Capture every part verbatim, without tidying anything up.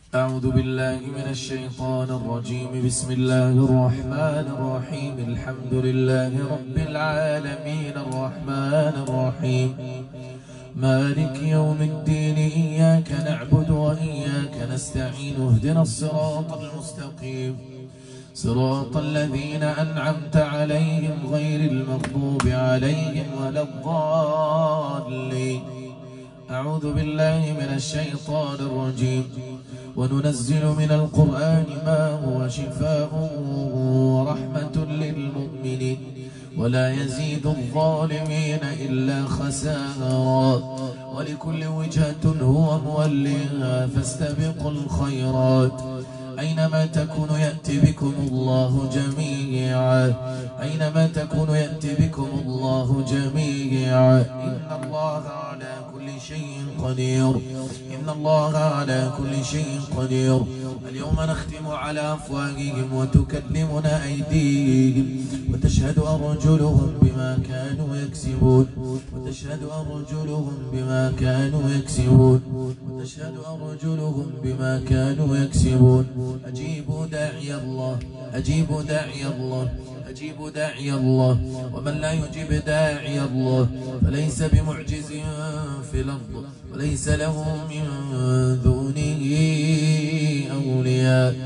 أعوذ بالله من الشيطان الرجيم. بسم الله الرحمن الرحيم. الحمد لله رب العالمين الرحمن الرحيم مالك يوم الدين. إياك نعبد وإياك نستعين. اهدنا الصراط المستقيم صراط الذين أنعمت عليهم غير المغضوب عليهم ولا الضالين. أعوذ بالله من الشيطان الرجيم. وننزل من القرآن ما هو شفاء ورحمة للمؤمنين ولا يزيد الظالمين إلا خسارا. ولكل وجهة هو موليها فاستبقوا الخيرات. أينما تكونوا يأتي بكم الله جميعا. أينما تكونوا يأتي بكم الله جميعا. إن الله على كل شيء قدير. إن الله على كل شيء قدير. اليوم نختم على أفواههم وتكلمنا أيديهم وتشهد أرجلهم بما كانوا يكسبون. وتشهد أرجلهم بما كانوا يكسبون. وتشهد أرجلهم بما كانوا يكسبون. أجيبوا داعي الله. أجيبوا داعي الله. أجيبوا داعي الله. ومن لا يجيب داعي الله فليس بمعجز في الأرض وليس له من دونه أولياء.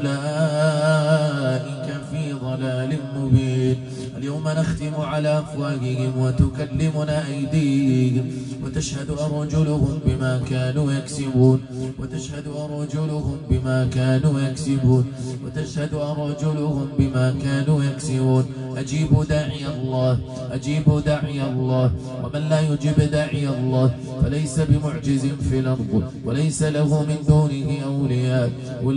أولئك في ضلال مبين. اليوم نختم على أفواههم وتكلمنا أيديهم وتشهد أرجلهم بما كانوا يكسبون. وتشهد أرجلهم بما كانوا يكسبون. وتشهد أرجلهم بما كانوا يكسبون. أجيبوا داعي الله. أجيبوا داعي الله. ومن لا يجيب داعي الله فليس بمعجز في الأرض وليس له من دونه أولياء.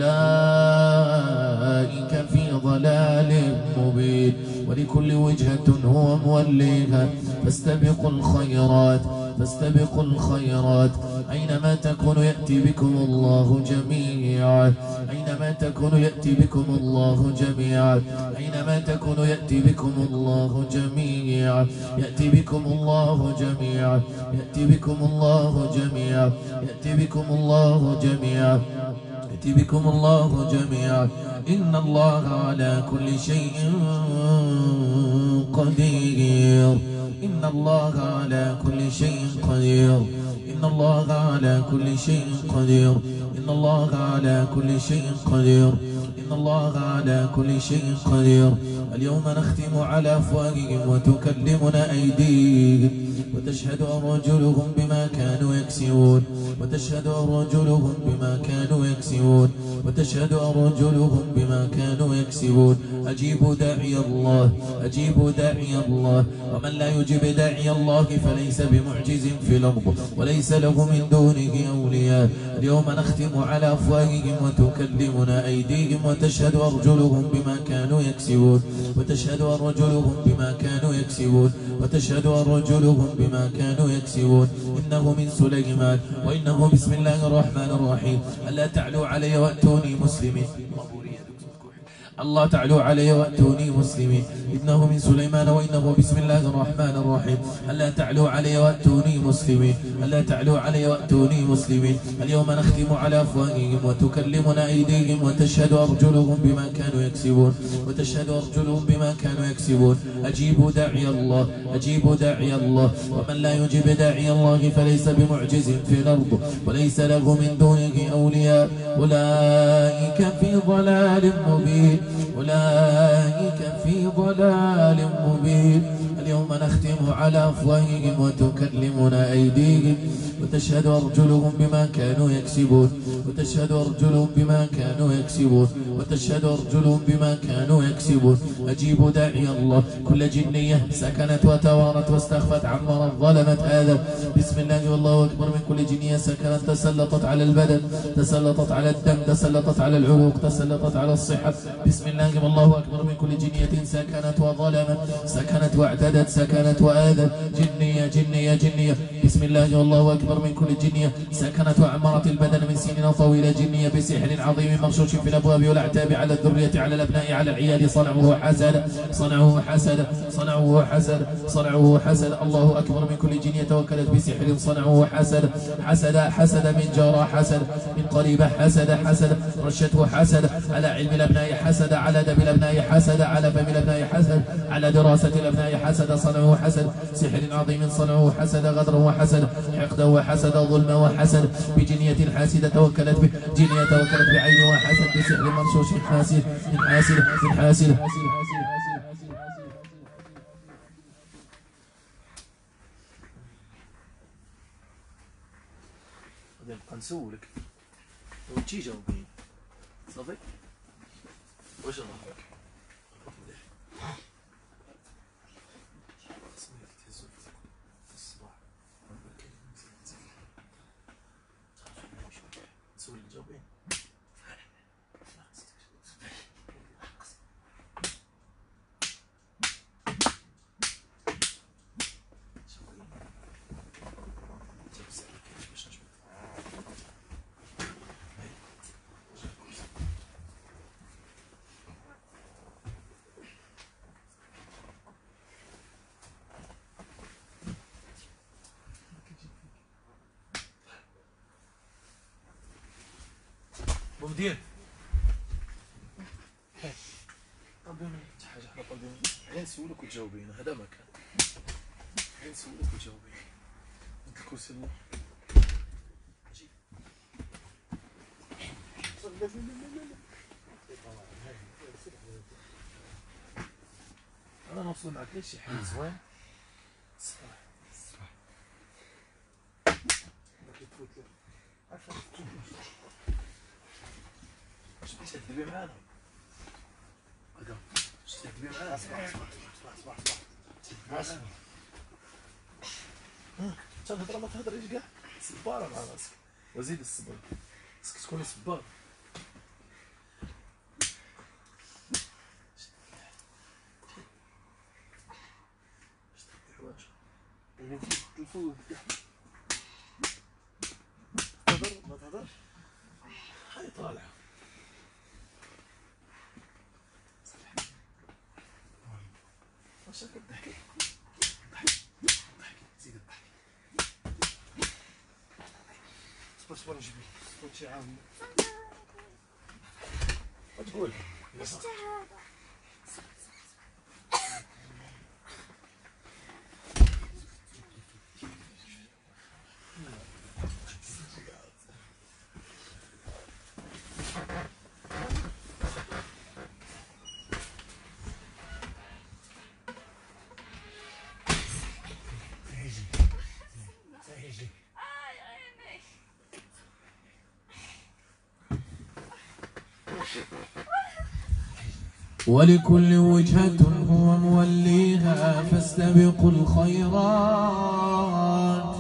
أولئك في ضلال مبين. ولكل وجهة هو موليها فاستبقوا الخيرات. فاستبقوا الخيرات. أينما تكونوا يأتي بكم الله جميعا. أينما تكونوا يأتي بكم الله جميعا. أينما تكونوا يأتي بكم الله جميعا. يأتي بكم الله جميعا. يأتي بكم الله جميعا. يأتي بكم الله جميعا. يأتي بكم الله جميعا. إن الله على كل شيء قدير. إن الله على كل شيء قدير. إن الله على كل شيء قدير. إن الله على كل شيء قدير. إن الله على كل شيء قدير. اليوم نختم على أفواههم وتكلمنا أيديهم وتشهد أرجلهم بما كانوا يكسبون. وتشهد أرجلهم بما كانوا يكسبون. وتشهد أرجلهم بما كانوا يكسبون. أجيبوا داعي الله. أجيبوا داعي الله. ومن لا يجيب داعي الله فليس بمعجز في الأرض وليس له من دونه أولياء. اليوم نختم على أفواههم وتكلمنا أيديهم وتشهد أرجلهم بما كانوا يكسبون. وتشهد أرجلهم بما كانوا يكسبون. وتشهد أرجلهم بما كانوا يكسبون. إنه من سليمان وإنه بسم الله الرحمن الرحيم. ألا تعلوا علي وأتوني مسلمين. الله تعالوا علي وأتوني مسلمين. إنه من سليمان وإنه بسم الله الرحمن الرحيم. ألا تعلوا علي وأتوني مسلمين. ألا تعلوا علي وأتوني مسلمين. اليوم نختم على أفواههم وتكلمنا أيديهم وتشهد أرجلهم بما كانوا يكسبون. وتشهد أرجلهم بما كانوا يكسبون. أجيبوا داعي الله. أجيبوا داعي الله. ومن لا يجيب داعي الله فليس بمعجز في الأرض وليس له من دونه أولياء. أولئك في ضلال مبين. أولئك في ضلال مبين. اليوم نختم على أفواههم وتكلمنا أيديهم وتشهد أرجلهم بما كانوا يكسبون. وتشهد أرجلهم بما كانوا يكسبون. وتشهد أرجلهم بما كانوا يكسبون. أجيبوا داعي الله. كل جنية سكنت وتوارت واستخفت عمرت ظلمت آدم. بسم الله والله أكبر. من كل جنية سكنت تسلطت على البدن. تسلطت على الدم. تسلطت على العروق. تسلطت على الصحة. بسم الله والله أكبر. من كل جنية سكنت وظلمت. سكنت واعتدت. سكنت وآذت. جنية جنية جنية. بسم الله والله أكبر. من كل جنية سكنت وعمرت البدن من سنين طويلة جنية بسحر عظيم مغشوش في الأبواب والأعتاب على الذرية على الأبناء على العيال صنعوه حسد صنعوه حسد صنعوه حسد صنعوه حسد. الله أكبر. من كل جنية توكلت بسحر صنعوه حسد حسد حسد من جارة حسد من قريبة حسد حسد رشته حسد على علم الأبناء حسد على دم الأبناء حسد على فم الأبناء حسد على دراسة الأبناء حسد صنعوه حسد سحر عظيم صنعوه حسد غدر وحسد حقد وحسد ظلم وحسد بجنية حاسدة توكلت به جنية توكلت بعين وحسد بسحر مرشوش حاسد من حاسد من حاسد. نبقى نسولك وتجي جاوبين صافي واش راك نسولك جاوبين بومدين طلبي مني حاجه حنا طلبي مني غير نسولك وتجاوبين هذا ما كان غير نسولك وتجاوبين انت الكرسي الله اجي انا نوصل معك ليش شي حاجه زوين صح صح باقي تفوت لك عارفه اش تدبي معانا هكا اش تدبي معانا اسمع اسمع اسمع اسمع اسمع انت الهضره ما تهضريش كاع صباره مع راسك وزيد الصبر خصك تكوني صبار اش تدبي حوايج الفوز تهضر ما تهضرش هاي طالعه واش راك تضحكي ضحكي ضحكي زيد الضحك صبر صبر نجيب لك صبر شي عام وتقول ولكل وجهة هو موليها فاستبقوا الخيرات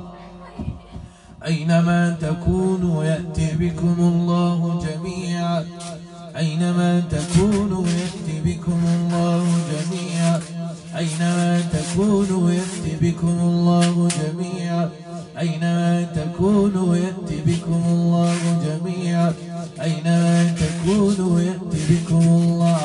أينما تكونوا يأتي بكم الله جميعا أينما تكونوا يأتي بكم الله جميعا أينما تكونوا يأتي بكم الله جميعا أينما تكونوا يأتي بكم الله جميعا أينما تكونوا يأتي بكم الله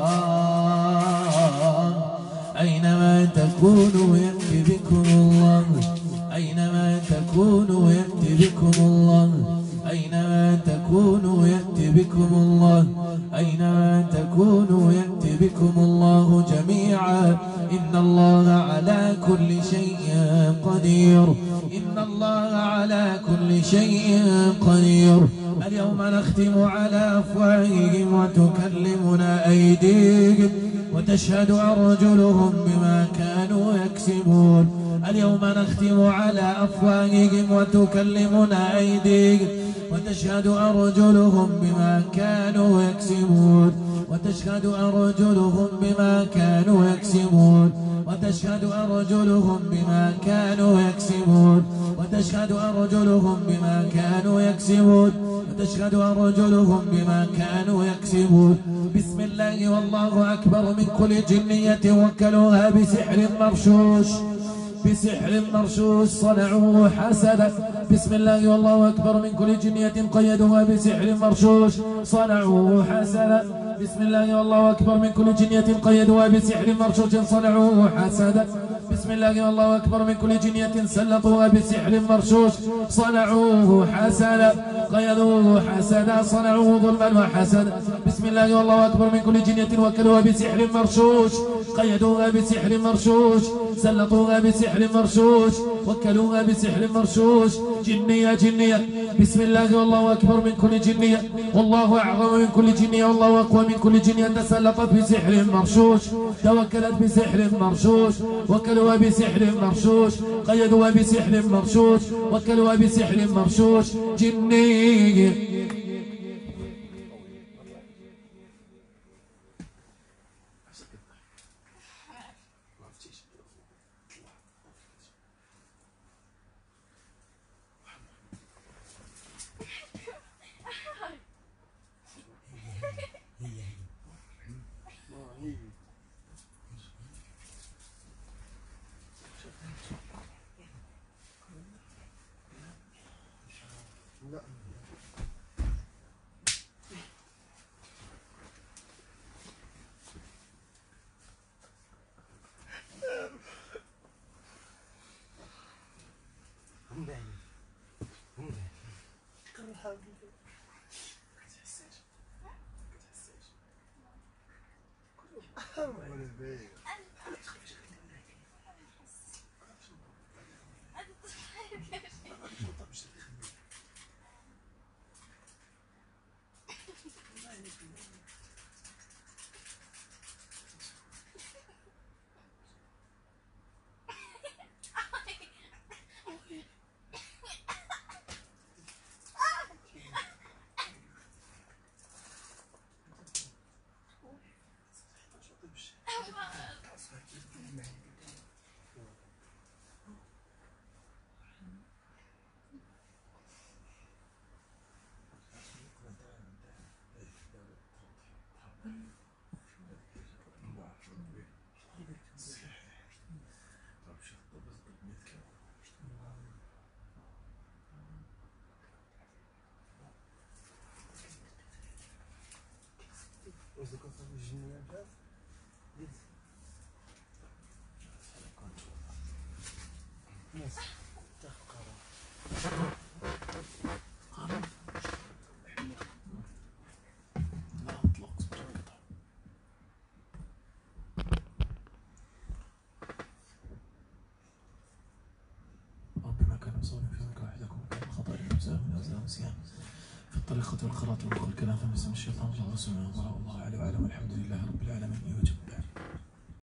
أينما تكونوا يأتي بكم الله أينما تكونوا يأتي بكم الله أينما تكونوا يأتي بكم الله أينما تكونوا يأتي بكم الله جميعا إن الله على كل شيء قدير إن الله على كل شيء قدير. اليوم نختم على أفواههم وتكلمنا أيديهم وتشهد أرجلهم بما كانوا يكسبون. اليوم نختم على أفواههم وتكلمنا أيديهم وتشهد أرجلهم بما كانوا يكسبون وتشهد أرجلهم بما كانوا يكسبون وتشهد أرجلهم بما كانوا يكسبون وتشهد أرجلهم بما كانوا يكسبون وتشهد أرجلهم بما كانوا يكسبون. بسم الله والله أكبر. من كل جنية وكلوها بسحر مرشوش بسحر مرشوش صنعوه حسدا بسم الله والله أكبر من كل جنية قيدوها بسحر مرشوش صنعوه حسنا بسم الله والله أكبر من كل جنية قيدوها بسحر مرشوش صنعوه حسنا بسم الله والله أكبر من كل جنية سلطوها بسحر مرشوش صنعوه حسنا قيدوه حسنا صنعوه ظلما وحسدا بسم الله والله أكبر من كل جنية وكلوها بسحر مرشوش قيدوها بسحر مرشوش سلطوها بسحر مرشوش وكلوها بسحر مرشوش جنية جنية بسم الله والله أكبر من كل جنية والله أعظم من كل جنية والله أقوى من كل جنية تسلطت بسحر مرشوش توكلت بسحر مرشوش وكلوها بسحر مرشوش قيدوها بسحر مرشوش وكلوها بسحر مرشوش جنية في الطريقة والقراءة والخلق الكلام فمسلم الشيطان الله ورسوله الله عليه وعلى والحمد لله رب العالمين.